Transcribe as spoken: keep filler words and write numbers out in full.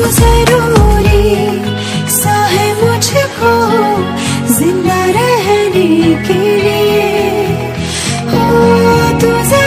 जरूरी सा है मुझको जिंदा रहने के लिए। हो तू